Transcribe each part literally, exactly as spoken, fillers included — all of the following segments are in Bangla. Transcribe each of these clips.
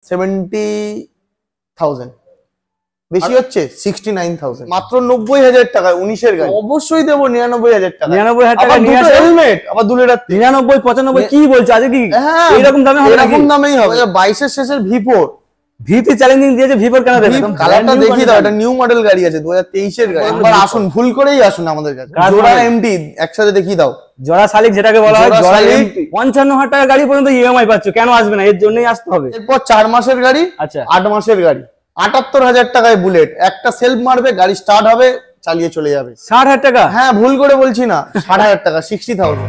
সেভেন্টি থাউজেন্ড বেশি হচ্ছে সিক্সটি নাইন থাউজেন্ড মাত্র নব্বই হাজার টাকায় উনিশের গাড়ি অবশ্যই দেবো নিরানব্বই হাজার টাকা নিরানব্বই হাজার টাকা নিয়ে আসো হেলমেট আবার দু লিটার নিরানব্বই পঁচানব্বই কি বলছো আজকে কি এরকম দামে হবে এরকম দামেই হবে বাইশের শেষের ভি ফোর ভিতে চ্যালেঞ্জিং দিয়েছে ভি ফোর কেন দেবে কালারটা দেখি দাও এটা নিউ মডেল গাড়ি আছে দু হাজার তেইশ এর গাড়ি একবার আসুন ভুল করেই আসুন আমাদের কাছে জোড়া এমটি একসাথে দেখিয়ে দাও জোড়া শালিক যেটাকে বলা হয় জোড়া এমটি পঞ্চান্ন হাজার টাকা গাড়ি পর্যন্ত ইএমআই পাচ্ছ কেন আসবে না এর জন্যই আসতে হবে এরপর চার মাসের গাড়ি আচ্ছা আট মাসের গাড়ি আটাত্তর হাজার টাকায় বুলেট একটা সেলফ মারবে গাড়ি স্টার্ট হবে চালিয়ে চলে যাবে ষাট হাজার টাকা হ্যাঁ ভুল করে বলছি না ষাট হাজার টাকা সিক্সটি থাউজেন্ড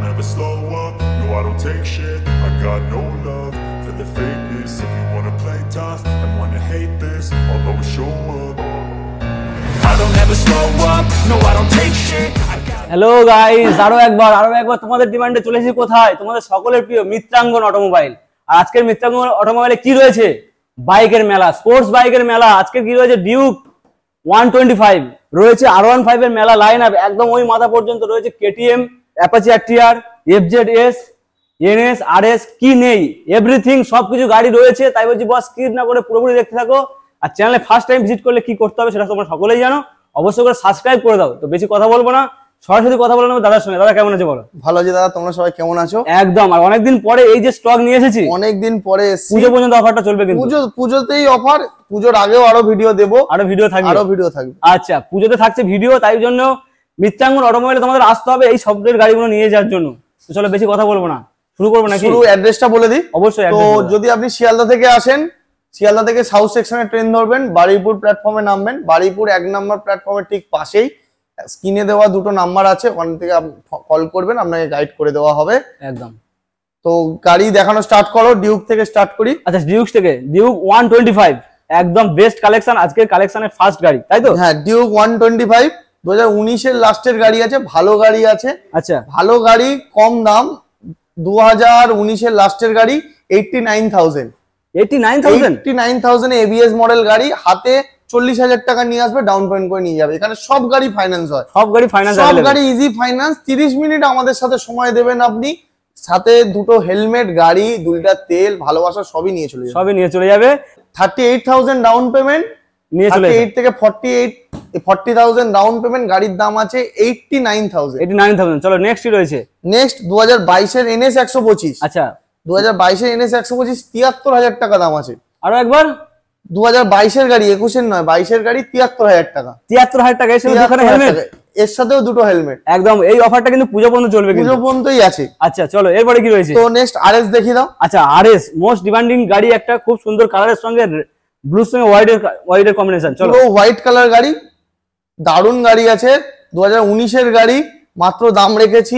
হ্যালো গাইস আরো একবার আরো একবার তোমাদের ডিমান্ডে চলে এসেছি কোথায় তোমাদের সকলের প্রিয় মিত্রাঙ্গন অটোমোবাইল। আর আজকের মিত্রাঙ্গন অটোমোবাইলে কি রয়েছে বাইকের মেলা স্পোর্টস বাইকের মেলা। আজকে কি রয়েছে ডিউক ওয়ান টোয়েন্টি ফাইভ রয়েছে আর ওয়ান ফাইভ এর মেলা লাইন আপ একদম ওই মাথা পর্যন্ত রয়েছে KTM Apache RTR FZS NS RS কি নেই এভরিথিং সবকিছু গাড়ি রয়েছে। তাই বলছি বস স্কিপ না করে পুরোপুরি দেখতে থাকো। আর চ্যানেলে ফার্স্ট টাইম ভিজিট করলে কি করতে হবে সেটা তোমরা সকলেই জানো অবশ্যই করে সাবস্ক্রাইব করে দাও। তো বেশি কথা বলবো না সরাসরি কথা বলে নেবো দাদার সঙ্গে। দাদা কেমন আছে বলো? ভালো আছে দাদা তোমরা সবাই কেমন আছো? একদম আর অনেকদিন পরে এই যে স্টক নিয়ে এসেছি অনেকদিন পরে পুজো পর্যন্ত অফারটা চলবে কিন্তু পুজো পুজোতেই অফার পুজোর আগেও আরো ভিডিও দেবো আরো ভিডিও থাকবে আরো ভিডিও থাকবে আচ্ছা পুজোতে থাকছে ভিডিও তাই জন্য মিত্রাঙ্গন অটোমোবাইলে তোমাদের আসতে হবে এই সফটওয়্যার গাড়িগুলো নিয়ে যাওয়ার জন্য। তো চলো বেশি কথা বলবো না শুরু করবো নাকি? শুরু অ্যাড্রেসটা বলে দিই অবশ্যই। তো যদি আপনি শিয়ালদা থেকে আসেন শিয়ালদা থেকে সাউথ সেকশনে ট্রেন ধরবেন বারুইপুর প্ল্যাটফর্মে নামবেন বারুইপুর এক নম্বর প্ল্যাটফর্মের ঠিক পাশেই স্ক্রিনে দেওয়া দুটো নাম্বার আছে ওখান থেকে কল করবেন আপনাকে গাইড করে দেওয়া হবে একদম। তো গাড়ি দেখানো স্টার্ট করো ডিউক থেকে স্টার্ট করি। আচ্ছা ডিউক থেকে ডিউক ওয়ান টোয়েন্টি ফাইভ একদম বেস্ট কালেকশন আজকের কালেকশনের ফার্স্ট গাড়ি তাই তো? হ্যাঁ ডিউক ওয়ান টোয়েন্টি ফাইভ দু হাজার উনিশের লাস্টের গাড়ি আছে ভালো গাড়ি আছে। আচ্ছা ভালো গাড়ি কম দাম দু হাজার উনিশের লাস্টের গাড়ি eighty nine thousand eighty nine thousand eighty nine thousand ABS model গাড়ি হাতে চল্লিশ হাজার টাকা নিয়ে আসবে ডাউন পেমেন্ট করে নিয়ে যাবে। এখানে সব গাড়ি ফাইন্যান্স হয় সব গাড়ি ফাইন্যান্স সব গাড়ি ইজি ফাইন্যান্স তিরিশ মিনিট আমাদের সাথে সময় দেবেন আপনি সাথে দুটো হেলমেট গাড়ি দুই লিটার তেল ভালোবাসা সবই নিয়ে চলে যাবে সবই নিয়ে চলে যাবে thirty eight thousand down payment নিয়ে চলে যাবে এইট থেকে forty eight forty thousand down payment গাড়ির দাম আছে eighty nine thousand eighty nine thousand. চলো নেক্সট রয়েছে নেক্সট দু হাজার বাইশের এনএস একশো পঁচিশ। আচ্ছা দু হাজার বাইশের এনএস একশো পঁচিশ তিয়াত্তর হাজার টাকা দাম আছে। আরো একবার দু হাজার বাইশের গাড়ি একুশের নয় বাইশের গাড়ি তিয়াত্তর হাজার টাকা তিয়াত্তর হাজার টাকা এর সাথে দুখানা হেলমেট এর সাথেও দুটো হেলমেট একদম। এই অফারটা কিন্তু পুজো পর্যন্ত চলবে কিন্তু পুজো পর্যন্তই আছে। আচ্ছা চলো এরপরে কি রয়েছে? তো নেক্সট আরএস দেখিয়ে দাও। আচ্ছা আরএস মোস্ট ডিমান্ডিং গাড়ি একটা খুব সুন্দর কালারের সঙ্গে ব্লুর সঙ্গে হোয়াইটের হোয়াইটের কম্বিনেশন। চলো হোয়াইট কালার গাড়ি দারুণ গাড়ি আছে দু হাজার উনিশের গাড়ি মাত্র দাম রেখেছি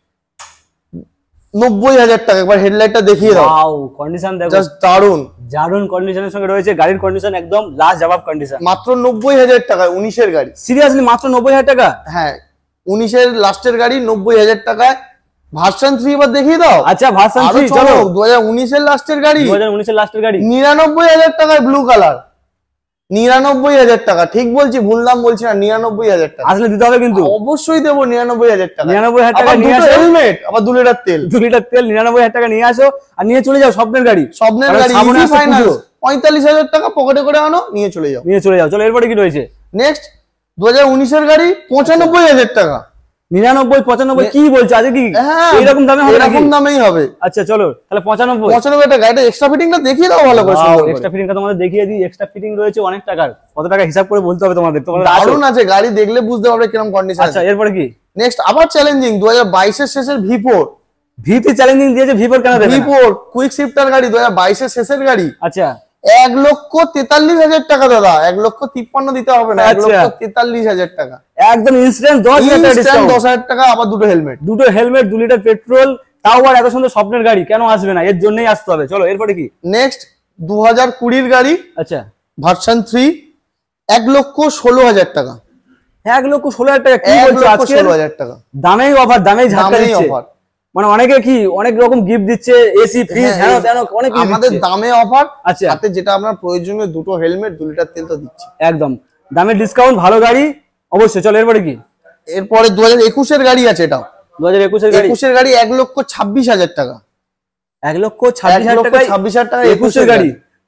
নব্বই হাজার টাকা। একবার হেডলাইটটা দেখিয়ে দাও ওয়াও কন্ডিশন দেখো জাস্ট দারুণ দারুণ কন্ডিশনের সঙ্গে রয়েছে গাড়ির কন্ডিশন একদম লাস্ট জবাব কন্ডিশন মাত্র নব্বই হাজার টাকায় উনিশের গাড়ি। সিরিয়াসলি মাত্র নব্বই হাজার টাকা? হ্যাঁ উনিশের লাস্টের গাড়ি নব্বই হাজার টাকায় ভার্সন থ্রি এবার দেখিয়ে দাও। আচ্ছা ভার্সন থ্রি চলো দু হাজার উনিশের লাস্টের গাড়ি দু হাজার উনিশের লাস্টের গাড়ি নিরানব্বই হাজার টাকায় ব্লু কালার নিরানব্বই হাজার টাকা ঠিক বলছি ভুল দাম বলছি না নিরানব্বই হাজার টাকা আসলে দিতে হবে কিন্তু অবশ্যই দেবো নিরানব্বই হাজার টাকা নিরানব্বই হাজার টাকা নিয়ে আসো হেলমেট আবার দু লিটার তেল দু লিটার তেল নিরানব্বই হাজার টাকা নিয়ে আসো আর নিয়ে চলে যাও স্বপ্নের গাড়ি স্বপ্নের গাড়ি ইজি ফাইন্যান্স পঁয়তাল্লিশ হাজার টাকা পকেটে করে আনো নিয়ে চলে যাও নিয়ে চলে যাও। চলো এরপরে কি রয়েছে? নেক্সট দু হাজার উনিশের গাড়ি পঁচানব্বই হাজার টাকা নিরানব্বই পঁচানব্বই কি বলছো আজকে কি এরকম দামে হবে? এরকম দামেই হবে। আচ্ছা চলো তাহলে পঁচানব্বই পঁচানব্বই টাকা গাড়িটা এক্সট্রা ফিটিংটা দেখিয়ে দাও ভালো করে সুন্দর করে। এক্সট্রা ফিটিংটা তোমাদের দেখিয়ে দিই এক্সট্রা ফিটিং রয়েছে অনেক টাকার কত টাকা হিসাব করে বলতে হবে তোমাদের তোমাদের দারুণ আছে গাড়ি দেখলে বুঝতে পারবে কিরকম কন্ডিশন। আচ্ছা এরপরে কি? নেক্সট আবার চ্যালেঞ্জিং দু হাজার বাইশের শেষের ভি ফোর ভিতে চ্যালেঞ্জিং দিয়েছে ভি ফোর কেন দেবে? ভি ফোর কুইক শিফটার গাড়ি দু হাজার বাইশের শেষের গাড়ি। আচ্ছা এক লক্ষ তেতাল্লিশ হাজার টাকা দাদা এক লক্ষ তিপ্পান্ন দিতে হবে না এক লক্ষ তেতাল্লিশ হাজার টাকা একদম ইনস্ট্যান্ট দশ হাজার টাকা ডিসকাউন্ট দশ হাজার টাকা আবার দুটো হেলমেট দুটো হেলমেট দু লিটার পেট্রোল তাও আর এত সুন্দর স্বপ্নের গাড়ি কেন আসবে না এর জন্যই আসতে হবে। চলো এরপরে কি? নেক্সট দু হাজার কুড়ির গাড়ি আচ্ছা ভার্সন থ্রি এক লক্ষ ষোলো হাজার টাকা এক লক্ষ ষোলো হাজার টাকা কি বলছো আজকে? ষোলো হাজার টাকা দামেই অফার দামেই ঝাঁকা দিচ্ছে অফার মানে অনেকে কি অনেক রকম গিফট দিচ্ছে এসি ফ্রিজ হ্যাঁ তেন অনেক কিছু আমাদের দামে অফার। আচ্ছা সাথে যেটা আপনার প্রয়োজনীয় দুটো হেলমেট দু লিটার তেল তো দিচ্ছি একদম দামে ডিসকাউন্ট ভালো গাড়ি অবশ্যই। চলো এরপরে কি? এরপরে দু হাজার একুশের গাড়ি আছে এটাও দু হাজার একুশের গাড়ি একুশের গাড়ি এক লক্ষ ছাব্বিশ হাজার টাকা এক লক্ষ ছাব্বিশ হাজার টাকা ছাব্বিশ হাজার টাকা একুশের গাড়ি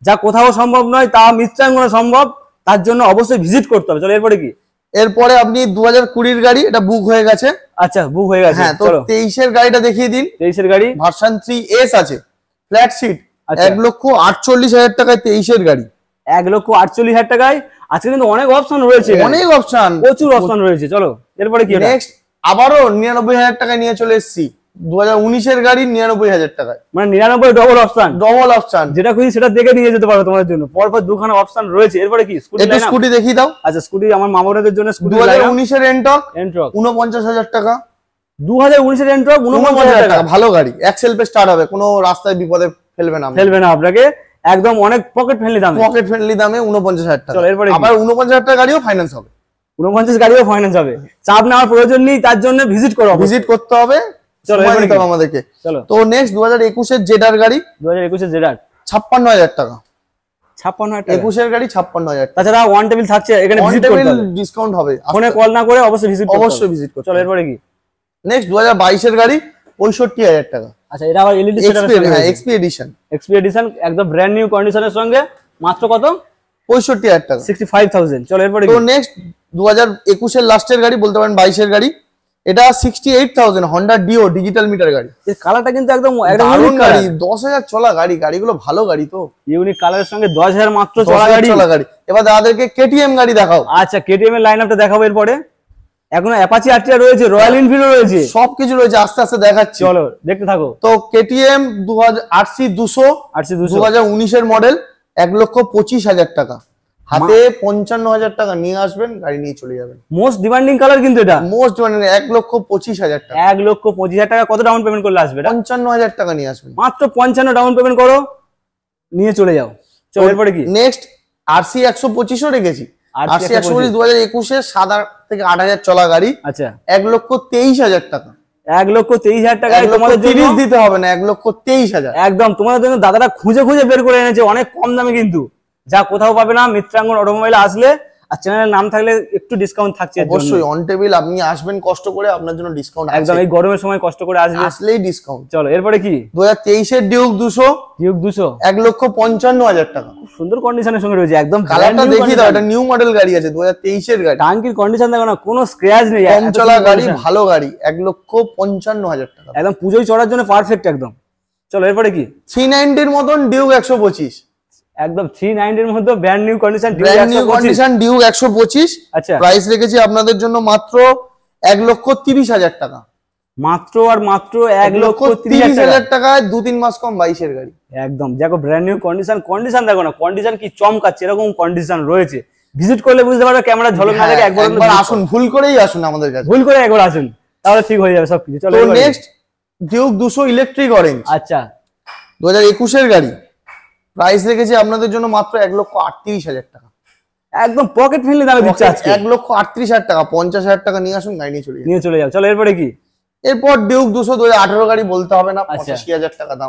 যা কোথাও সম্ভব নয় তা মিত্রাঙ্গনে সম্ভব, তার জন্য অবশ্যই ভিজিট করতে হবে। চলো এরপরে কি? এরপরে আপনি দু হাজার কুড়ির গাড়ি, এটা বুক হয়ে গেছে। আচ্ছা বুক হয়ে গেছে। হ্যাঁ, তো তেইশের গাড়িটা দেখিয়ে দিন। তেইশের গাড়ি ভার্সন থ্রি এস আছে, ফ্ল্যাট সিট, এক লক্ষ আটচল্লিশ হাজার টাকায় তেইশের গাড়ি। এক লক্ষ আটচল্লিশ হাজার টাকায়। আজকে কিন্তু অনেক অপশন রয়েছে, অনেক অপশন, প্রচুর অপশন রয়েছে। চলো এরপরে কি? নেক্সট আবারও নিরানব্বই হাজার টাকায় নিয়ে চলে এসেছি, দু হাজার উনিশের গাড়ি নিরানব্বই হাজার টাকায়। মানে নিরানব্বই ডবল অপশন, ডবল অপশন, যেটা খুঁজি সেটা দেখে নিয়ে যেতে পারো তোমাদের জন্য। পরপর দুখানা অপশন রয়েছে। এরপরে কি? স্কুটি। একটু স্কুটি দেখিয়ে দাও। আচ্ছা স্কুটি আমার মামাদের জন্য স্কুটি দু হাজার উনিশের এন্টক, এন্ট্রক উনপঞ্চাশ হাজার টাকা। দু হাজার উনিশের এন্ট্রক উনপঞ্চাশ হাজার টাকা। ভালো গাড়ি, এক সেলফে স্টার্ট হবে, কোনো রাস্তায় বিপদে ফেলবে না, ফেলবে না আপনাকে, একদম অনেক পকেট ফ্রেন্ডলি দামে, পকেট ফ্রেন্ডলি দামে উনপঞ্চাশ হাজার টাকা। চলো এরপরে আবার উনপঞ্চাশ হাজার টাকা গাড়িও ফাইন্যান্স হবে, উনপঞ্চাশ গাড়িও ফাইন্যান্স হবে। চাপ নেওয়ার প্রয়োজন নেই, তার জন্য ভিজিট করো, ভিজিট করতে হবে। চলো সময় এরপরে দিতে হবে আমাদেরকে। চলো তো নেক্সট দু হাজার একুশের জেডার গাড়ি, দু হাজার একুশের জেডার ছাপ্পান্ন হাজার টাকা। ছাপ্পান্ন হাজার টাকা একুশের গাড়ি ছাপ্পান্ন হাজার টাকা। তাছাড়া ওয়ান টেবিল থাকছে, এখানে ভিজিট করতে হবে, ডিসকাউন্ট হবে। ফোনে কল না করে অবশ্যই ভিজিট করতে হবে, অবশ্যই ভিজিট করতে চলো এরপরে কি? নেক্সট দু হাজার বাইশের গাড়ি পঁয়ষট্টি হাজার টাকা। আচ্ছা এটা আবার এলইডি সেটআপের সঙ্গে, হ্যাঁ এক্সপি এডিশন, এক্সপি এডিশন একদম ব্র্যান্ড নিউ কন্ডিশনের সঙ্গে, মাত্র কত? পঁয়ষট্টি হাজার টাকা, সিক্সটি ফাইভ থাউজেন্ড। চলো এরপরে তো নেক্সট দু হাজার একুশের লাস্টের গাড়ি বলতে পারেন, বাইশের গাড়ি, এটা sixty eight thousand, Honda Dio digital meter গাড়ি। এর কালারটা কিন্তু একদম একদম দারুণ ইউনিক গাড়ি, গাড়ি, দশ হাজার চলা গাড়ি, গাড়িগুলো ভালো গাড়ি, তো ইউনিক কালারের সঙ্গে দশ হাজার মাত্র দশ চলা হাজার গাড়ি। চলা গাড়ি। এবার দাদাদেরকে কেটিএম গাড়ি দেখাও। আচ্ছা কেটিএম এর লাইন আপটা দেখাবো এরপরে। এখনো অ্যাপাচি আরটিআর রয়েছে, রয়্যাল এনফিল্ড রয়েছে, সবকিছু রয়েছে, আস্তে আস্তে দেখাচ্ছি। চলো দেখতে থাকো। তো কেটিএম দু হাজার আরসি দুশো, আরসি দু দুশো হাজার উনিশের মডেল, এক লক্ষ পঁচিশ হাজার টাকা, হাতে পঞ্চান্ন হাজার টাকা নিয়ে আসবেন, গাড়ি নিয়ে চলে যাবেন। মোস্ট ডিমান্ডিং কালার কিন্তু এটা, মোস্ট মানে এক লক্ষ পঁচিশ হাজার টাকা, এক লক্ষ পঁচিশ হাজার টাকা। কত ডাউন পেমেন্ট করলে আসবে এটা? পঞ্চান্ন হাজার টাকা নিয়ে আসবেন, মাত্র পঞ্চান্ন ডাউন পেমেন্ট করো, নিয়ে চলে যাও। চলো এরপরে কি? নেক্সট আরসি একশো পঁচিশও রেখেছি। আরসি আরসি একশো পঁচিশ দু হাজার একুশে সাত আট থেকে আট হাজার চলা গাড়ি, আচ্ছা এক লক্ষ তেইশ হাজার টাকা। এক লক্ষ তেইশ হাজার টাকা এক লক্ষ তোমাদের তিরিশ জন্য দিতে হবে না, এক লক্ষ তেইশ হাজার। একদম তোমাদের জন্য দাদারা খুঁজে খুঁজে বের করে এনেছে, অনেক কম দামে কিন্তু, যা কোথাও পাবে না। মিত্রাঙ্গন অটোমোবাইলে আসলে আর চ্যানেলের নাম থাকলে একটু ডিসকাউন্ট থাকছে। অবশ্যই অন টেবিল আপনি আসবেন কষ্ট করে, আপনার জন্য ডিসকাউন্ট একদম এই গরমের সময় কষ্ট করে আসবে, আসলেই ডিসকাউন্ট। চলো এরপরে কি? দু হাজার তেইশের ডিউক দুশো, ডিউক দুশো, এক লক্ষ পঞ্চান্ন হাজার টাকা। সুন্দর কন্ডিশনের সঙ্গে রয়েছে, একদম কালারটা দেখিয়ে দাও, এটা নিউ মডেল গাড়ি আছে, দু হাজার তেইশের গাড়ি। টাঙ্কির কন্ডিশন দেখো না, কোনো স্ক্র্যাচ নেই, কম চলা গাড়ি, ভালো গাড়ি, এক লক্ষ পঞ্চান্ন হাজার টাকা, একদম পুজোয় চড়ার জন্য পারফেক্ট একদম। চলো এরপরে কি? থ্রি নাইনটির মতন ডিউক একশো পঁচিশ, একদম থ্রি নাইনটির মধ্যে brand new condition, brand new condition Duke একশো পঁচিশ। আচ্ছা প্রাইস রেখেছি আপনাদের জন্য মাত্র এক লক্ষ তিরিশ হাজার টাকা, মাত্র আর মাত্র এক লক্ষ তিরিশ তিরিশ হাজার হাজার টাকায় দু তিন মাস কম বাইশের গাড়ি। একদম দেখো ব্র্যান্ড নিউ কন্ডিশন, কন্ডিশন দেখো না, কন্ডিশন কি চমকাচ্ছে, এরকম কন্ডিশন রয়েছে। ভিজিট করলে বুঝতে পারবে, ক্যামেরা ঝলক না দেখে একবার একবার আসুন, ভুল করেই আসুন আমাদের কাছে, ভুল করে একবার আসুন, তাহলে ঠিক হয়ে যাবে সবকিছু। চলো তো নেক্সট ডিউক দুশো ইলেকট্রিক অরেঞ্জ, আচ্ছা দু হাজার একুশের গাড়ি, প্রাইস রেখেছি আপনাদের জন্য মাত্র এক লক্ষ আটত্রিশ হাজার টাকা, একদম পকেট ফ্রেন্ডলি দামে দিচ্ছে আজকে, এক লক্ষ আটত্রিশ হাজার টাকা, পঞ্চাশ হাজার টাকা নিয়ে আসুন, গাড়ি নিয়ে চলে যান, নিয়ে চলে যাও। চলো এরপরে কি? এরপর ডিউক দুশো দু হাজার আঠারো গাড়ি, বলতে হবে না, পঁচাশি হাজার টাকা দাম,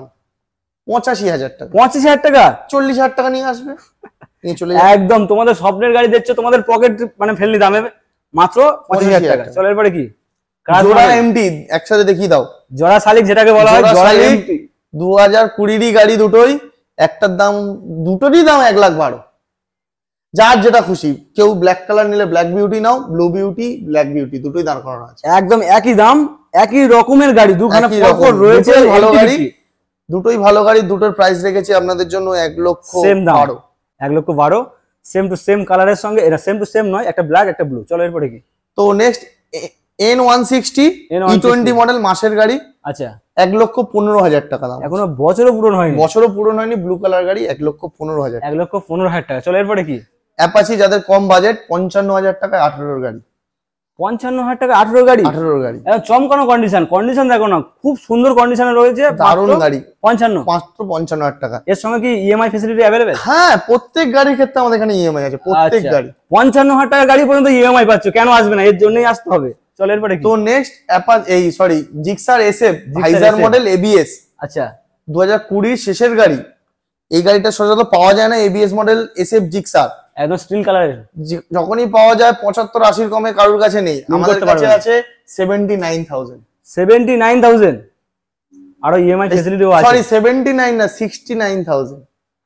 পঁচাশি হাজার টাকা, পঁচিশ হাজার টাকা, চল্লিশ হাজার টাকা নিয়ে আসবে, নিয়ে চলে যাবে। একদম তোমাদের স্বপ্নের গাড়ি দিচ্ছে, তোমাদের পকেট মানে ফ্রেন্ডলি দামে, মাত্র পঁচিশ হাজার টাকা। চলো এরপরে কি? জোড়া এমটি একসাথে দেখিয়ে দাও, জোড়া শালিক যেটাকে বলা হয়, জোড়া এমটি দু হাজার কুড়িরই গাড়ি দুটোই, একটার দাম, দুটোরই দাম এক লাখ বারো, যার যেটা খুশি। কেউ ব্ল্যাক কালার নিলে ব্ল্যাক বিউটি নাও, ব্লু বিউটি, ব্ল্যাক বিউটি দুটোই দাঁড় করানো আছে, একদম একই দাম, একই রকমের গাড়ি, দুখানা পরপর রয়েছে, ভালো গাড়ি, দুটোই ভালো গাড়ি, দুটোর প্রাইস রেখেছি আপনাদের জন্য এক লক্ষ সেম দাম, বারো, এক লক্ষ বারো, সেম টু সেম কালারের সঙ্গে, এটা সেম টু সেম নয়, একটা ব্ল্যাক একটা ব্লু। চলো এরপরে কি? তো next N one sixty E twenty model, মাসের গাড়ি, আচ্ছা এক লক্ষ পনেরো হাজার টাকা দাম, এখনো বছরও পূরণ হয়নি, বছরও পূরণ হয়নি, ব্লু কালার গাড়ি, এক লক্ষ পনেরো হাজার, এক লক্ষ পনেরো হাজার টাকা। চলো এরপরে কি? অ্যাপাচি যাদের কম বাজেট, পঞ্চান্ন হাজার টাকায় আঠারোর গাড়ি, পঞ্চান্ন হাজার টাকা আঠারো গাড়ি, আঠারোর গাড়ি, একদম চমকানো কন্ডিশন, কন্ডিশন দেখো না, খুব সুন্দর কন্ডিশনে রয়েছে, দারুণ গাড়ি, পঞ্চান্ন, মাত্র পঞ্চান্ন হাজার টাকা। এর সঙ্গে কি ইএমআই ফেসিলিটি অ্যাভেলেবেল? হ্যাঁ, প্রত্যেক গাড়ির ক্ষেত্রে আমাদের এখানে ইএমআই আছে, প্রত্যেক গাড়ি। পঞ্চান্ন হাজার টাকা গাড়ি পর্যন্ত ইএমআই পাচ্ছ, কেন আসবে না? এর জন্যই আসতে হবে। চলো এরপরে কি? তো নেক্সট অ্যাপাচ এই সরি জিক্সার এসএফ ভাইজার মডেল এবিএস, আচ্ছা দু হাজার কুড়ির শেষের গাড়ি, এই গাড়িটা সচরাচর পাওয়া যায় না, এবিএস মডেল এসএফ জিক্সার, একদম স্টিল কালারের, যখনই পাওয়া যায় পঁচাত্তর আশির কমে কারোর কাছে নেই, আমাদের কাছে আছে seventy nine thousand, seventy nine thousand, আরো ইএমআই ফেসিলিটিও আছে, সরি সেভেন্টি নাইন না সিক্সটি নাইন থাউজেন্ড,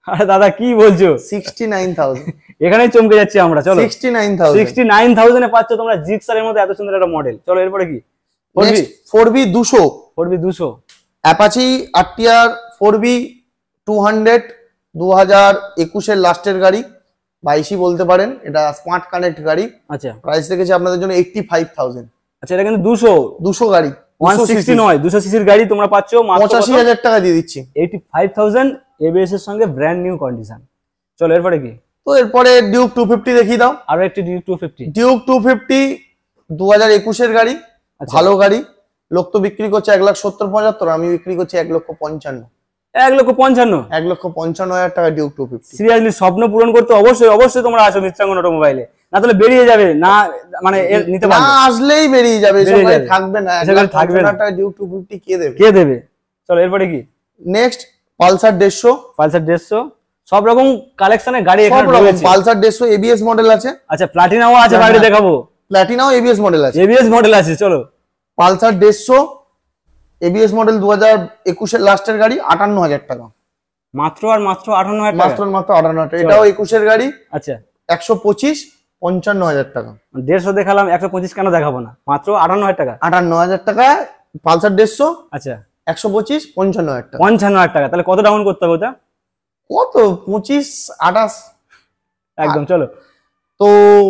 আরে দাদা কি বলছো, সিক্সটি নাইন থাউজেন্ড এখানেই চমকে যাচ্ছি আমরা। চলো sixty nine thousand sixty nine thousand এ পাচ্ছ তোমরা জিক্সারের মধ্যে এত সুন্দর একটা মডেল। চলো এরপরে কি, ফোর বি দুশো ফোর বি দুশো Apache RTR four B two hundred দু হাজার একুশের লাস্টের গাড়ি, বাইশই বলতে পারেন, এটা স্মার্ট কানেক্ট গাড়ি। আচ্ছা প্রাইস রেখেছি আপনাদের জন্য এইটটি ফাইভ থাউজেন্ড। আচ্ছা এটা কিন্তু দুশো দুশো গাড়ি ওয়ান সিক্সটি নয়, দুশো সিসির গাড়ি তোমরা পাচ্ছ মাত্র পঁচাশি হাজার টাকা দিয়ে দিচ্ছি, এইটি ফাইভ থাউজেন্ড এবিএস এর সঙ্গে ব্র্যান্ড নিউ কন্ডিশন। চলো এরপরে কি, তো এরপরে ডিউক টু ফিফটি দেখিয়ে দাও। আরো একটি Duke two fifty Duke two fifty দু হাজার একুশের গাড়ি, ভালো গাড়ি। লোক তো বিক্রি করছে এক লাখ সত্তর পঁচাত্তর, আমি বিক্রি করছি এক লক্ষ পঞ্চান্ন। এক লক্ষ পঞ্চান্ন এক লক্ষ পঞ্চান্ন হাজার টাকা ডিউক টু ফিফটি। সিরিয়াসলি স্বপ্ন পূরণ করতে অবশ্যই অবশ্যই তোমরা আসো মিত্রাঙ্গন অটোমোবাইলে, না তাহলে বেরিয়ে যাবে না, মানে এর নিতে পারবে না, আসলেই বেরিয়ে যাবে, বেরিয়ে সবাই যাবে। থাকবে না, এক এসব লাখ থাকবে পঞ্চান্ন না। হাজার টাকা ডিউক টু ফিফটি কে দেবে? কে দেবে? চলো এরপরে কি, নেক্সট পালসার দেড়শো, পালসার দেড়শো, সব রকম কালেকশনের গাড়ি সব এখানে রকম রয়েছে। পালসার দেড়শো এবিএস মডেল আছে, আচ্ছা প্লাটিনাও আছে, বাইরে দেখাবো, প্ল্যাটিনাও এবিএস মডেল আছে, এবিএস মডেল আছে। চলো পালসার দেড়শো এবিএস মডেল দু হাজার একুশের লাস্টের গাড়ি, আটান্ন হাজার টাকা, মাত্র আর মাত্র আটান্ন হাজার টাকা। মাত্র মাত্র আটান্ন হাজার টাকা। এটাও একুশের গাড়ি, আচ্ছা একশো পঁচিশ পঞ্চান্ন হাজার টাকা। দেড়শো দেখালাম, একশো পঁচিশ কেন দেখাবো না, মাত্র আটান্ন হাজার টাকা। আটান্ন হাজার টাকা পালসার দেড়শো, আচ্ছা একশো পঁচিশ পঞ্চান্ন হাজার টাকা। পঞ্চান্ন হাজার টাকা, তাহলে কত ডাউন করতে হবে ওটা? কত? পঁচিশ আঠাশ একদম। চলো তো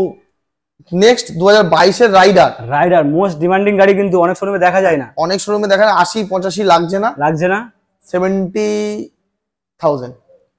নেক্সট দু হাজার বাইশের রাইডার, রাইডার মোস্ট ডিমান্ডিং গাড়ি, কিন্তু অনেক শোরুমে দেখা যায় না, অনেক শোরুমে দেখা যায় আশি পঁচাশি লাগছে না, লাগছে না, সেভেন্টি থাউজেন্ড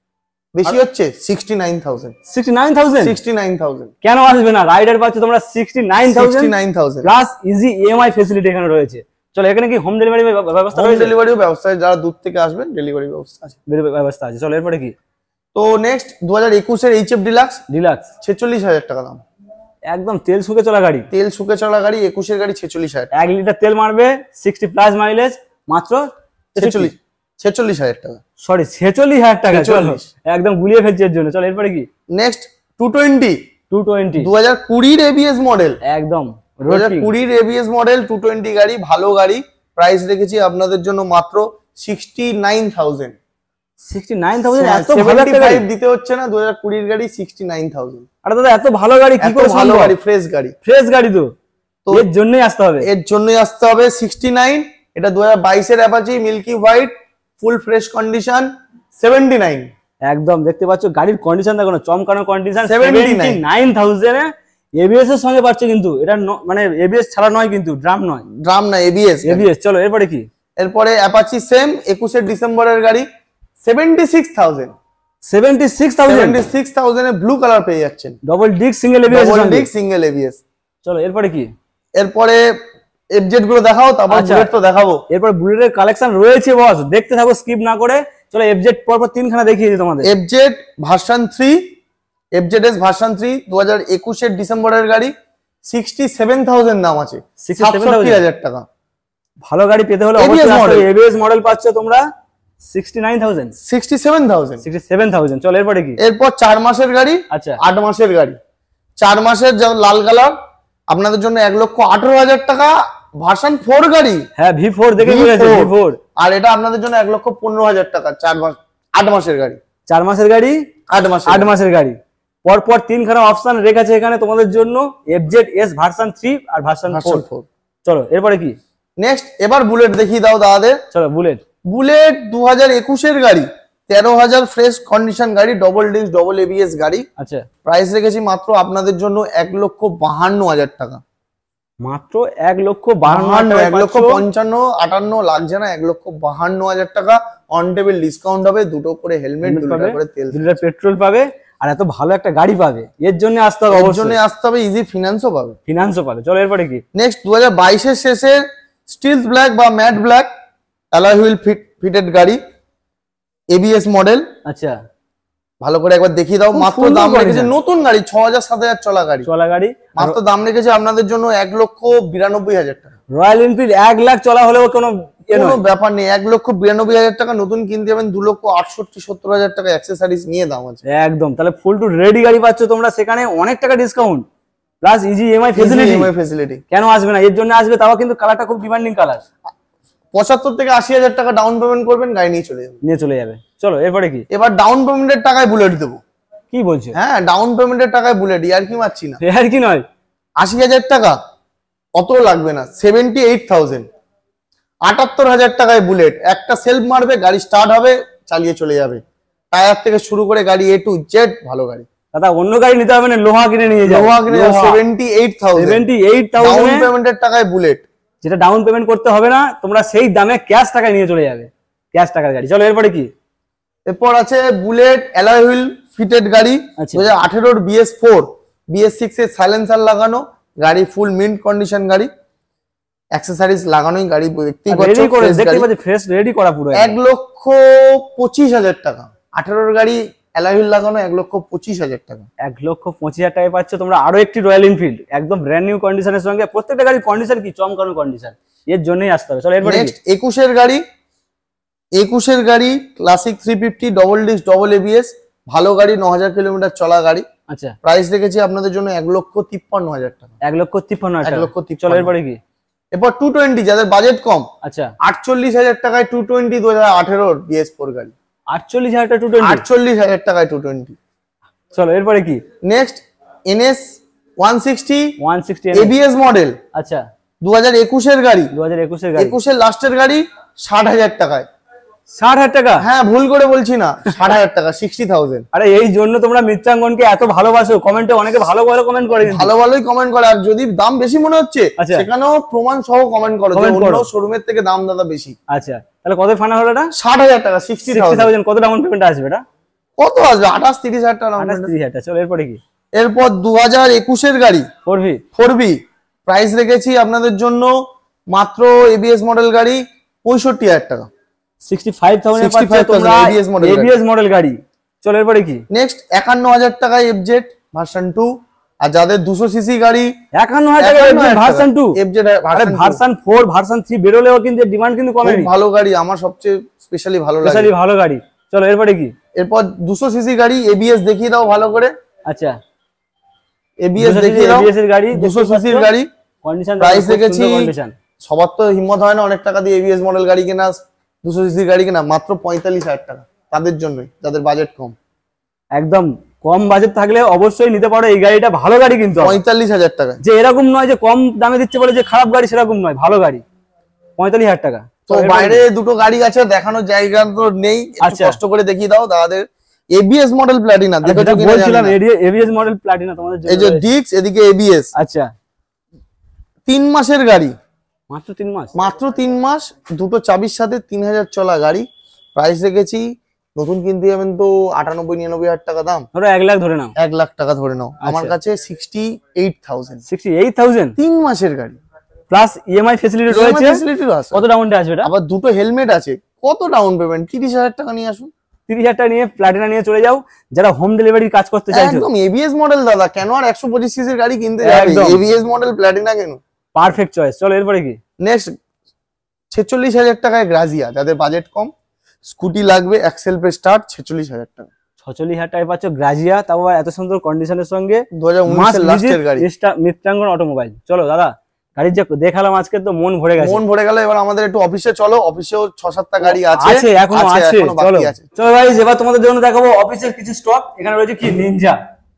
বেশি হচ্ছে, sixty nine thousand. Sixty nine thousand sixty nine thousand কেন আসবে না? রাইডার পাচ্ছ তোমরা sixty nine thousand sixty nine thousand plus easy EMI facility এখানে রয়েছে। চলো এখানে কি হোম ডেলিভারি ব্যবস্থা হোম রয়েছে? ডেলিভারিও ব্যবস্থা আছে, যারা দূর থেকে আসবেন ডেলিভারি ব্যবস্থা আছে। ডেলিভারি ব্যবস্থা আছে। চলো এরপরে কি, তো নেক্সট দু হাজার একুশের এইচ এফ ডিলাক্স, ডিলাক্স, ছেচল্লিশ হাজার টাকা দাম, একদম তেল শুকে চলা গাড়ি, তেল শুকে চলা গাড়ি, একুশের গাড়ি ছেচল্লিশ হাজার, এক লিটার তেল মারবে, সিক্সটি প্লাস মাইলেজ, মাত্র ছেচল্লিশ ছেচল্লিশ হাজার টাকা, সরি ছেচল্লিশ হাজার টাকা। চলো ছেচল্লিশ। একদম গুলিয়ে ফেলছে এর জন্য। চলো এরপরে কি, next two twenty two twenty দু হাজার কুড়ির এবিএস মডেল, একদম দু হাজার কুড়ির এবিএস মডেল টু টোয়েন্টি গাড়ি, ভালো গাড়ি। প্রাইস রেখেছি আপনাদের জন্য মাত্র sixty nine thousand. Sixty nine thousand এত ভালো সেভেন্টি একটা গাড়ি ফাইভ দিতে হচ্ছে না, দু হাজার কুড়ির গাড়ি সিক্সটি নাইন থাউজেন্ড। আরে দাদা এত ভালো গাড়ি কি এত করে ভালো সম্ভব? গাড়ি, ফ্রেশ গাড়ি, ফ্রেশ গাড়ি তো, তো এর জন্যই আসতে হবে। এর জন্যই আসতে হবে। সিক্সটি নাইন, এটা দু হাজার বাইশের Apache milky white, full fresh condition, seventy nine. একদম দেখতে পাচ্ছ গাড়ির কন্ডিশন দেখো না, চমকানো condition, seventy seventy nine thousand ABS এর সঙ্গে পাচ্ছ, কিন্তু এটা ন- মানে এবিএস ছাড়া নয়, কিন্তু ড্রাম নয়, ড্রাম না, এবিএস। এবিএস। চলো এরপরে কি, এরপরে অ্যাপাচি সেম একুশের ডিসেম্বরের গাড়ি, seventy six thousand. Seventy six thousand seventy six thousand এ ব্লু কালার পেয়ে যাচ্ছেন, ডবল ডিক সিঙ্গেল এবিএস এর ডবল সঙ্গে। Disc single ABS. চলো এরপরে কি, এরপরে এফজেড গুলো দেখাও, তারপর আচ্ছা। বুলেট তো দেখাবো। এরপর বুলেটের কালেকশন রয়েছে বস, দেখতে থাকো স্কিপ না করে। চলো এফজেড পরপর তিনখানা দেখিয়ে দিই তোমাদের। FZ version three, FZ S version three দু হাজার একুশের ডিসেম্বরের গাড়ি, সিক্সটি সেভেন থাউজেন্ড দাম আছে, সাতষট্টি হাজার টাকা। ভালো গাড়ি পেতে হলে A B S অবশ্যই model। এবিএস মডেল পাচ্ছ তোমরা sixty nine thousand, sixty seven thousand. Sixty seven thousand. চলো এরপরে কি, এরপর চার মাসের গাড়ি, আচ্ছা আট মাসের গাড়ি। চার মাসের যা লাল কালার আপনাদের জন্য এক লক্ষ আঠারো হাজার টাকা, ভার্সন ফোর গাড়ি, হ্যাঁ ভি ফোর দেখে ভি বলেছে, ফোর। ভি ফোর আর এটা আপনাদের জন্য এক লক্ষ পনেরো হাজার টাকা, চার মাস আট মাসের গাড়ি, চার মাসের গাড়ি, আট মাস আট মাসের গাড়ি। পরপর তিনখানা অপশন রেখেছে এখানে তোমাদের জন্য, এফজেড এস ভার্সন থ্রি আর ভার্সন ফোর। Version four. চলো এরপরে কি, নেক্সট এবার বুলেট দেখিয়ে দাও দাদাদের। চলো বুলেট, বুলেট দু হাজার একুশের গাড়ি, তেরো হাজার ফ্রেশ কন্ডিশন গাড়ি, ডবল ডিস্ক ডবল এবিএস গাড়ি। আচ্ছা প্রাইস রেখেছি মাত্র আপনাদের জন্য এক লক্ষ বাহান্ন হাজার টাকা, মাত্র এক লক্ষ বাহান্ন বাহান্ন, হাজার এক লক্ষ পঞ্চান্ন আটান্ন লাগছে না, এক লক্ষ বাহান্ন হাজার টাকা। অন টেবিল ডিসকাউন্ট হবে, দুটো করে হেলমেট, দুটো করে তেল, দুটো পেট্রোল পাবে, আর এত ভালো একটা গাড়ি পাবে। এর জন্য আসতে হবে, এর অবশ্যই জন্য আসতে হবে, ইজি ফিনান্সও পাবে, ফিনান্সও পাবে। চলো এরপরে কি, নেক্সট দু হাজার বাইশের শেষে স্টিল ব্ল্যাক বা matte black alloy wheel fitted গাড়ি, এবিএস মডেল। আচ্ছা ভালো করে একবার দেখিয়ে দাও। খুব মাত্র সুন্দর দাম গাড়ি রেখেছে, না? নতুন গাড়ি, ছ হাজার সাত হাজার চলা গাড়ি, চলা গাড়ি, মাত্র দাম রেখেছে আপনাদের জন্য এক লক্ষ বিরানব্বই হাজার টাকা। রয়্যাল এনফিল্ড এক লাখ চলা হলেও কোনো ইয়ে কোনো নয়। ব্যাপার নেই, এক লক্ষ বিরানব্বই হাজার টাকা নতুন কিনতে যাবেন, দু লক্ষ আটষট্টি সত্তর হাজার টাকা অ্যাক্সেসরিজ নিয়ে দাম আছে। একদম, তাহলে ফুল টু রেডি গাড়ি পাচ্ছ তোমরা, সেখানে অনেক টাকা discount plus easy EMI facility. Facility কেন আসবে না? এর জন্য আসবে, তাও কিন্তু কালারটা খুব ডিমান্ডিং কালার, পঁচাত্তর থেকে আশি হাজার টাকা ডাউন পেমেন্ট করবেন, গাড়ি নিয়ে চলে যাবেন। নিয়ে চলে যাবে। চলো এরপরে কি? এবার ডাউন পেমেন্টের টাকায় বুলেট দেবো। কি বলছো? হ্যাঁ, ডাউন পেমেন্টের টাকায় বুলেট, ইয়ার কি মারছি না। আর কি নয়, আশি হাজার টাকা অত লাগবে না, সেভেন্টি এইট থাউজেন্ড, আটাত্তর হাজার টাকায় বুলেট। একটা সেলফ মারবে, গাড়ি স্টার্ট হবে, চালিয়ে চলে যাবে। টায়ার থেকে শুরু করে গাড়ি এ টু জেড, ভালো গাড়ি। দাদা অন্য গাড়ি নিতে হবে না, লোহা কিনে নিয়ে যাও। লোহা কিনে seventy eight thousand, seventy eight thousand down পেমেন্টের টাকায় বুলেট। যেটা ডাউন পেমেন্ট করতে হবে না, তোমরা সেই দামে ক্যাশ টাকায় নিয়ে চলে যাবে, ক্যাশ টাকার গাড়ি। চলো এরপরে কি? এরপর আছে বুলেট অ্যালয় হুইল ফিটেড গাড়ি, আচ্ছা। দু হাজার আঠেরোর বিএস ফোর, বিএস সিক্স এর সাইলেন্সার লাগানো গাড়ি, ফুল মিন্ট কন্ডিশন গাড়ি, অ্যাক্সেসরিজ লাগানোই গাড়ি, দেখতেই রেডি করে পাচ্ছ, দেখতে পাচ্ছি ফ্রেশ রেডি করা পুরো। এক লক্ষ পঁচিশ হাজার টাকা, আঠেরোর গাড়ি অ্যালয় হুইল লাগানো, এক লক্ষ পঁচিশ হাজার টাকা। এক লক্ষ পঁচিশ হাজার টাকায় পাচ্ছ তোমরা আরো একটি রয়্যাল এনফিল্ড, একদম ব্র্যান্ড নিউ কন্ডিশনের সঙ্গে। প্রত্যেকটা গাড়ির কন্ডিশন কি চমকানো কন্ডিশন, এর জন্যই আসতে হবে। চলো এরপরে নেক্সট একুশের গাড়ি, একুশের গাড়ি Classic three fifty double disc double ABS, ভালো গাড়ি, ন হাজার কিলোমিটার চলা গাড়ি। আচ্ছা, প্রাইস রেখেছি আপনাদের জন্য এক লক্ষ তিপ্পান্ন হাজার টাকা। এক লক্ষ তিপ্পান্ন এক হাজার লক্ষ টাকা। তিপ্পান্ন। চলো এরপরে কি? এরপর টু টোয়েন্টি, যাদের বাজেট কম, আচ্ছা, আটচল্লিশ হাজার টাকায় টু টোয়েন্টি, দু হাজার আঠেরোর বিএস ফোর গাড়ি, আটচল্লিশ হাজার টাকা টু টোয়েন্টি। আটচল্লিশ হাজার টাকায় টু টোয়েন্টি। চলো এরপরে কি? Next NS one sixty one sixty ABS model, আচ্ছা, দু হাজার একুশের গাড়ি, দু হাজার একুশের গাড়ি, একুশের লাস্টের গাড়ি, ষাট হাজার টাকায়। ষাট হাজার টাকা? হ্যাঁ, ভুল করে বলছি না, ষাট হাজার টাকা, সিক্সটি থাউজেন্ড। আরে এই জন্য তোমরা মিত্রাঙ্গনকে এত ভালোবাসো, কমেন্টে অনেকে ভালো ভালো কমেন্ট করে। ভালো ভালোই কমেন্ট করে, আর যদি দাম বেশি মনে হচ্ছে আচ্ছা, সেখানেও প্রমাণ সহ কমেন্ট করো যে Comment অন্য করো। শোরুমের থেকে দাম দাদা বেশি। আচ্ছা, তাহলে কত ফাইনাল হলো এটা? ষাট হাজার টাকা, সিক্সটি থাউজেন্ড। কত ডাউন পেমেন্ট আসবে এটা? কত আসবে? আঠাশ তিরিশ হাজার টাকা। আঠাশ তিরিশ হাজার টাকা। চলো এরপরে কি? এরপর দু হাজার একুশের গাড়ি four V, four B, price রেখেছি আপনাদের জন্য মাত্র এবিএস মডেল গাড়ি পঁয়ষট্টি হাজার টাকা, sixty five thousand sixty-five thousand তোমরা A B S model ABS model গাড়ি। চলো এরপরে কি? নেক্সট একান্ন হাজার টাকায় এফজেড ভার্সন টু, আর যাদের দুশো সিসি গাড়ি, একান্ন হাজার টাকা ভার্সন টু, এফজেড আরে ভার্সন ফোর ভার্সন থ্রি বেরোলেও কিন্তু ডিমান্ড কিন্তু কমেনি। ভালো গাড়ি, আমার সবচেয়ে স্পেশালি ভালো লাগে, স্পেশালি ভালো গাড়ি। চলো এরপরে কি? এরপর দুশো সিসি গাড়ি এবিএস দেখিয়ে দাও ভালো করে। আচ্ছা, এবিএস দেখিয়ে দাও, এবিএস এর গাড়ি, দুশো সিসির গাড়ি, কন্ডিশন প্রাইস রেখেছি, কন্ডিশন। সবার তো হিম্মত হয় না অনেক টাকা দিয়ে এবিএস মডেল গাড়ি কেনা, দুশো সিসির গাড়ি কেনা, মাত্র পঁয়তাল্লিশ হাজার টাকা, তাদের জন্যই যাদের বাজেট কম। একদম কম বাজেট থাকলে অবশ্যই নিতে পারো এই গাড়িটা, ভালো গাড়ি কিন্তু পঁয়তাল্লিশ হাজার টাকা। যে এরকম নয় যে কম দামে দিচ্ছে বলে যে খারাপ গাড়ি, সেরকম নয়, ভালো গাড়ি, পঁয়তাল্লিশ হাজার টাকা। তো বাইরে দুটো গাড়ি আছে, দেখানোর জায়গা তো নেই, একটু আচ্ছা, কষ্ট করে দেখিয়ে দাও দাদাদের। এবিএস মডেল প্লাটিনা দেখেছো কিনা বলছিলাম, জানি না। এবিএস মডেল প্লাটিনা তোমাদের জন্য। এই যে ডিক্স, এদিকে এবিএস, আচ্ছা, তিন মাসের গাড়ি, মাত্র তিন মাস, মাত্র তিন মাস, দুটো চাবির সাথে তিন হাজার চলা গাড়ি। প্রাইস রেখেছি, নতুন কিনতে যাবেন তো আটানব্বই নিরানব্বই হাজার টাকা দাম, ধরো এক লাখ ধরে নাও, এক লাখ টাকা ধরে নাও, আমার কাছে sixty eight thousand, sixty eight thousand, তিন মাসের গাড়ি, প্লাস ইএমআই ফেসিলিটি রয়েছে। কত ডাউনটা আসবে এটা? আবার দুটো হেলমেট আছে, কত ডাউন পেমেন্ট? তিরিশ হাজার টাকা নিয়ে আসুন, তিরিশ হাজার টাকা নিয়ে প্লাটিনা নিয়ে চলে যাও, যারা হোম ডেলিভারির কাজ করতে চাইছো। একদম এবিএস মডেল দাদা, কেন আর একশো পঁচিশ সিসির গাড়ি কিনতে যাবে? একদম। এবিএস মডেল প্লাটিনা কেন? Perfect choice. চলো এরপরে কি? নেক্সট ছেচল্লিশ হাজার টাকায় গ্রাজিয়া, যাদের বাজেট কম, স্কুটি লাগবে, এক্সেল পে স্টার্ট, ছেচল্লিশ হাজার টাকা, ছচল্লিশ হাজার টাকায় পাচ্ছ গ্রাজিয়া, তাও আবার এত সুন্দর কন্ডিশনের সঙ্গে, দু হাজার উনিশের লাস্টের গাড়ি, মিত্রাঙ্গন অটোমোবাইল। চলো দাদা, গাড়ির যে দেখালাম আজকে তো মন ভরে গেছে, মন ভরে গেল। এবার আমাদের একটু অফিসে চলো, অফিসেও ছ সাতটা গাড়ি আছে, আছে এখনো আছে। এখনো চলো বাকি আছে। চলো ভাই, এবার তোমাদের জন্য দেখাবো অফিসের কিছু স্টক। এখানে রয়েছে কি, নিনজা,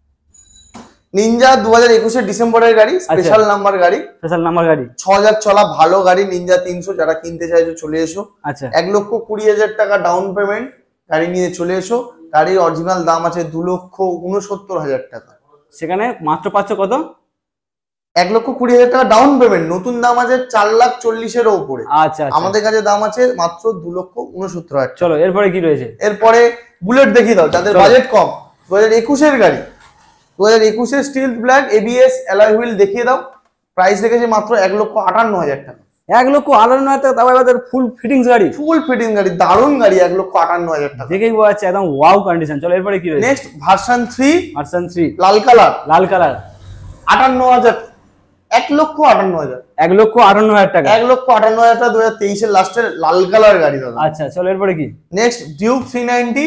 নিনজা দু হাজার একুশের ডিসেম্বরের গাড়ি, স্পেশাল নাম্বার গাড়ি, স্পেশাল নাম্বার গাড়ি, ছ হাজার চলা ভালো গাড়ি, নিনজা তিনশো। যারা কিনতে চাইছো চলে এসো, আচ্ছা, এক লক্ষ কুড়ি হাজার টাকা ডাউন পেমেন্ট, গাড়ি নিয়ে চলে এসো। গাড়ির অরিজিনাল দাম আছে দু লক্ষ উনসত্তর হাজার টাকা, সেখানে মাত্র পাচ্ছ কত? এক লক্ষ কুড়ি হাজার টাকা ডাউন পেমেন্ট, নতুন দাম আছে চার লাখ চল্লিশের উপরে। আচ্ছা, আমাদের কাছে দাম আছে মাত্র দু লক্ষ উনসত্তর হাজার। চলো এরপরে কি রয়েছে? এরপরে বুলেট দেখিয়ে দাও, যাদের বাজেট কম, দু হাজার একুশের গাড়ি, দু হাজার একুশের steel black ABS alloy wheel দেখিয়ে দাও। প্রাইস রেখেছে মাত্র এক লক্ষ আটান্ন হাজার টাকা, এক লক্ষ আটান্ন হাজার টাকা, তারপর এবার ফুল ফিটিংস গাড়ি, ফুল ফিটিং গাড়ি, দারুণ গাড়ি, এক লক্ষ আটান্ন হাজার টাকা, দেখেই বোঝা যাচ্ছে একদম ওয়াও কন্ডিশন। চলো এরপরে কি রয়েছে? Next version three version three লাল কালার, লাল কালার, আটান্ন হাজার, এক লক্ষ আটান্ন হাজার, এক লক্ষ আটান্ন হাজার টাকা, এক লক্ষ আটান্ন হাজার টাকা, দু হাজার তেইশের লাস্টের লাল কালার গাড়ি দাদা। আচ্ছা, চলো এরপরে কি? নেক্সট ডিউক থ্রি নাইনটি,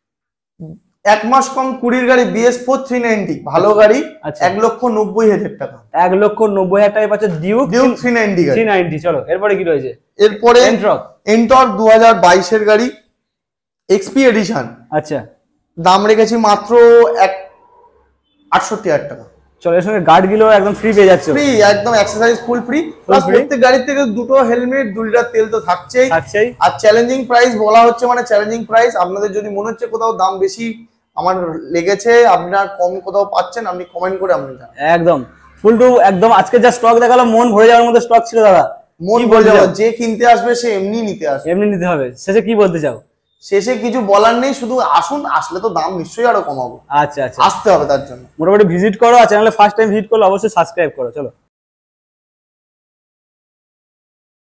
এক মাস কম কুড়ির গাড়ি, বিএস ফোর থ্রি নাইনটি, ভালো গাড়ি, আচ্ছা, এক লক্ষ নব্বই হাজার টাকা, এক লক্ষ নব্বই হাজার টাকা পাচ্ছে ডিউক ডিউক থ্রি নাইনটি গাড়ি। Three ninety. চলো এরপরে কি রয়েছে? এরপরে এন্ট্রক, এন্টর দু হাজার বাইশের গাড়ি, এক্সপি এডিশন। আচ্ছা, দাম রেখেছি মাত্র এক আটষট্টি হাজার টাকা। চলো এর সঙ্গে গার্ড গুলো একদম ফ্রি পেয়ে যাচ্ছে, ফ্রি একদম, অ্যাক্সেসরিজ ফুল ফ্রি, প্লাস প্রত্যেক গাড়ির থেকে দুটো হেলমেট, দু লিটার তেল তো থাকছেই থাকছেই। আর চ্যালেঞ্জিং প্রাইস বলা হচ্ছে, মানে চ্যালেঞ্জিং প্রাইস। আপনাদের যদি মনে হচ্ছে কোথাও দাম বেশি আমার লেগেছে, আপনার কম কোথাও পাচ্ছেন, আপনি কমেন্ট করে আপনি জানান। একদম ফুল টু একদম আজকে যা স্টক দেখালো মন ভরে যাওয়ার মতো স্টক ছিল দাদা। মন ভরে যাবে, যে কিনতে আসবে সে এমনি নিতে আসবে, এমনি নিতে হবে। শেষে কি বলতে চাও? শেষে কিছু বলার নেই, শুধু আসুন, আসলে তো দাম নিশ্চয়ই আরো কমাবো। আচ্ছা আচ্ছা, আসতে হবে তার জন্য। মোটামুটি ভিজিট করো, আর চ্যানেলে ফার্স্ট টাইম ভিজিট করলে অবশ্যই সাবস্ক্রাইব করো। চলো।